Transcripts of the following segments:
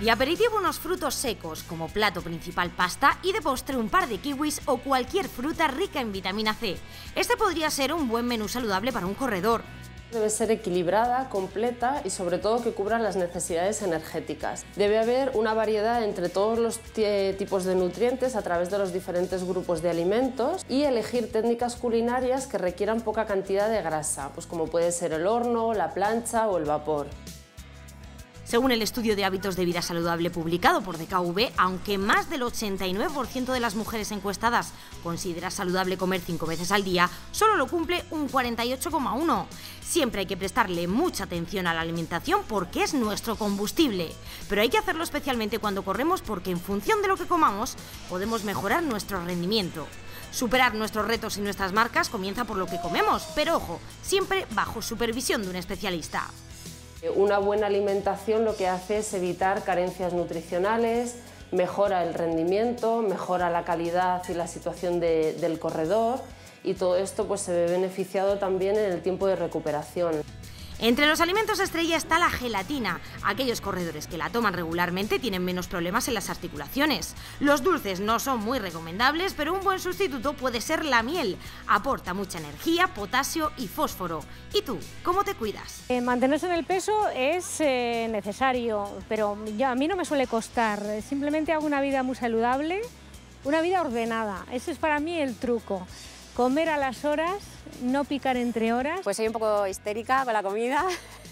De aperitivo unos frutos secos, como plato principal pasta, y de postre un par de kiwis o cualquier fruta rica en vitamina C. Este podría ser un buen menú saludable para un corredor. Debe ser equilibrada, completa y sobre todo que cubra las necesidades energéticas. Debe haber una variedad entre todos los tipos de nutrientes a través de los diferentes grupos de alimentos y elegir técnicas culinarias que requieran poca cantidad de grasa, pues como puede ser el horno, la plancha o el vapor. Según el estudio de hábitos de vida saludable publicado por DKV, aunque más del 89% de las mujeres encuestadas considera saludable comer 5 veces al día, solo lo cumple un 48,1%. Siempre hay que prestarle mucha atención a la alimentación porque es nuestro combustible, pero hay que hacerlo especialmente cuando corremos porque en función de lo que comamos podemos mejorar nuestro rendimiento. Superar nuestros retos y nuestras marcas comienza por lo que comemos, pero ojo, siempre bajo supervisión de un especialista. Una buena alimentación lo que hace es evitar carencias nutricionales, mejora el rendimiento, mejora la calidad y la situación del corredor y todo esto pues, se ve beneficiado también en el tiempo de recuperación. Entre los alimentos estrella está la gelatina. Aquellos corredores que la toman regularmente tienen menos problemas en las articulaciones. Los dulces no son muy recomendables, pero un buen sustituto puede ser la miel. Aporta mucha energía, potasio y fósforo. ¿Y tú, cómo te cuidas? Mantenerse en el peso es necesario, pero a mí no me suele costar. Simplemente hago una vida muy saludable, una vida ordenada. Ese es para mí el truco. Comer a las horas, no picar entre horas. Pues soy un poco histérica con la comida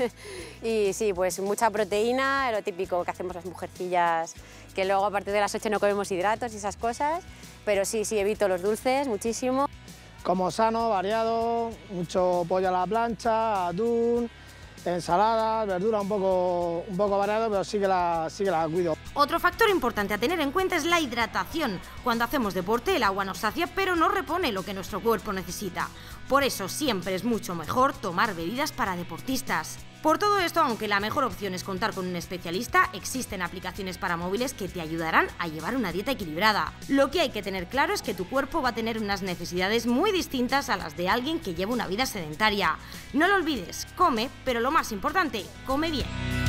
y sí, pues mucha proteína, lo típico que hacemos las mujercillas, que luego a partir de las 8 no comemos hidratos y esas cosas, pero sí, evito los dulces muchísimo. Como sano, variado, mucho pollo a la plancha, atún, ensaladas, verdura un poco variado, pero sí que la cuido. Otro factor importante a tener en cuenta es la hidratación. Cuando hacemos deporte el agua nos sacia pero no repone lo que nuestro cuerpo necesita. Por eso siempre es mucho mejor tomar bebidas para deportistas. Por todo esto, aunque la mejor opción es contar con un especialista, existen aplicaciones para móviles que te ayudarán a llevar una dieta equilibrada. Lo que hay que tener claro es que tu cuerpo va a tener unas necesidades muy distintas a las de alguien que lleva una vida sedentaria. No lo olvides, come, pero lo más importante, come bien.